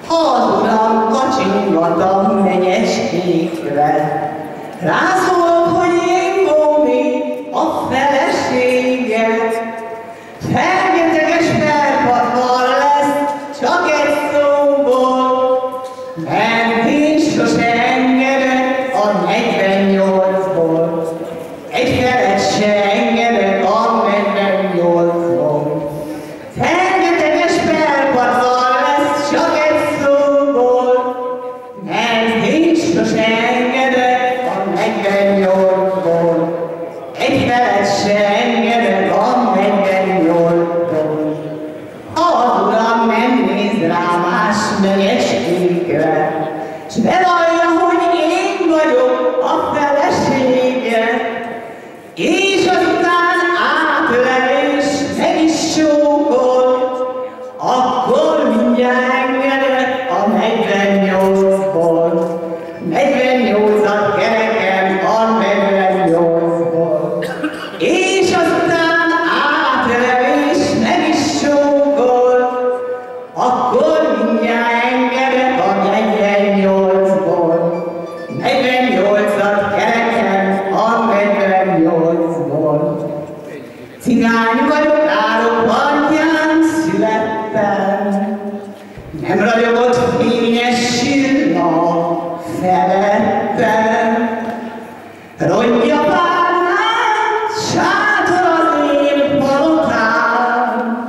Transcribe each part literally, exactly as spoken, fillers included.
Hazulam kacsingatam menyecskékre, rászól, hogy én Gómi a felesége. Fergeteges felpatval lesz csak egy szóból, mert én sose engedek a negyvennyolcból, egy felet se engedek a negyvennyolcból. Fergeteges felpatval lesz csak egy szóból, mert én sose engedek a negyvennyolcból, egy felet se engedek a negyvennyolcból. Az uram nem néz rá más menyecskékre, s bevallja, hogy én vagyok a felesége, és azután átölel és meg is csókol, akkor mindjárt engedek a negyvennyolcból, negyvennyolcat kerekem a negyvennyolcból, és azután átölel és meg is csókol, akkor mindjárt engedek a negyvennyolcból, negyvennyolcat kerekem a negyvennyolcból. Cigány vagyok, árok partján születtem, nem ragyogott fényes csillag felettem. Rongyja párnát, sátor az én palotám,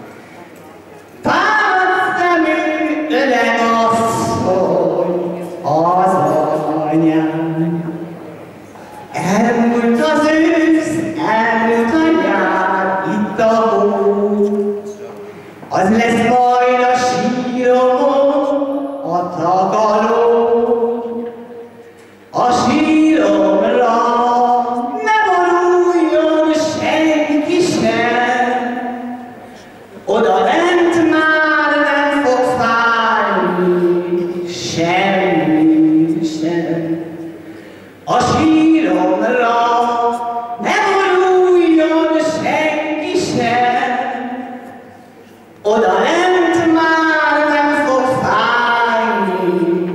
fáradt szemű öreg asszony az anyám. Elmúlt az ősz, elmúlt a nyár, itt a hó, az lesz majd a síromon a tagaló. A síromra ne boruljon senki sem, oda lent már nem fog fájni semmi sem. A síromra ne boruljon senki sem, oda lent már nem fog fájni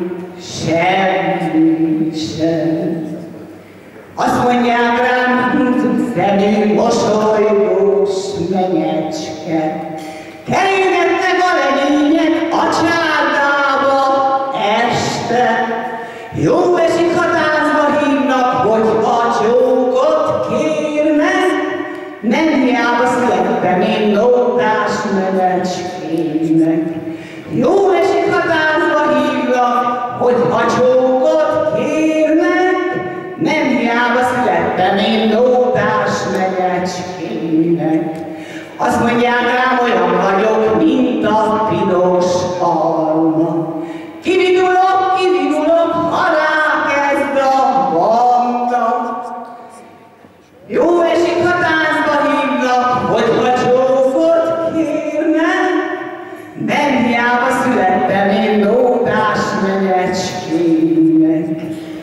semmi sem. Azt mondják rám, szemű, mosolygós menyecske, kerülgetnek a legények a csárdába este. Jó esik, ha táncba hívnak, hogy a csókot kérnek, nem hiába születtem én nótás menecskének. Jó esik, ha táncba hívnak, hogy a csókot kérnek, nem hiába születtem én nótás menecskének. Azt mondják rám, olyan vagyok, mint a piros alma. Kividulok, kividulok, ha rákezd a banda. Jó esik, ha táncba hívnak, hogy ha csókot kérnek, nem hiába születtem én nótás menyecskének.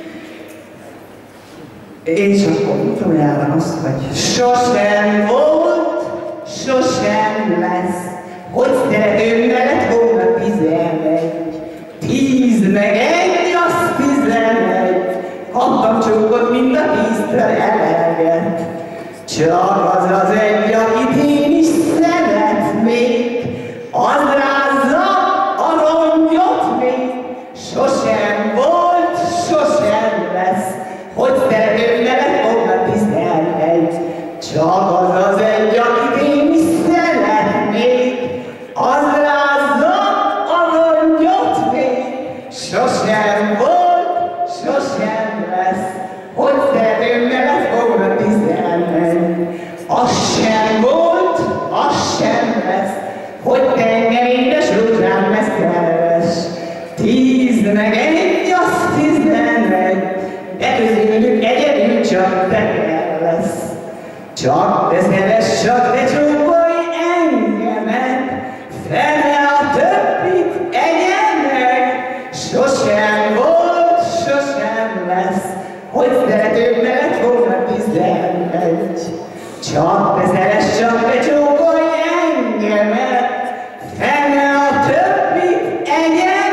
És akkor utoljára azt, hogy sosem volt, sosem lesz, hogy szeretőm mellett volna tizenegy, tíz meg egy, az tizenegy, kaptam csókot, mind a tíztől eleget. Csak az az egy, akit én is szeretnék, az rázza a rongyot még. Sosem volt, sosem lesz, hogy szeretőm mellett volna tizenegy. Csak az az egy, akit én is szeretnék, az rázza a rongyot még. Sosem volt, sosem lesz, hogy szeretőm mellett volna tizenegy. Az sem volt, az sem lesz, hogy tengerényes rózsám lesz keves. Tíz meg egy, az tizenegy, de közülük egyedül csak te lesz. Csak te szeress, csak te csókolj engemet, fele a többit egyen meg. Sosem volt, sosem lesz, hogy szeretőm mellett volna tizenegy. Csak te szeress, csak te csókolj engemet, fele a többit egyen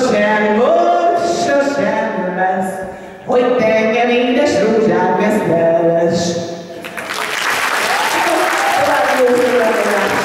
sosem volt, sosem lesz, hogy tengem édes rózsák vesztes.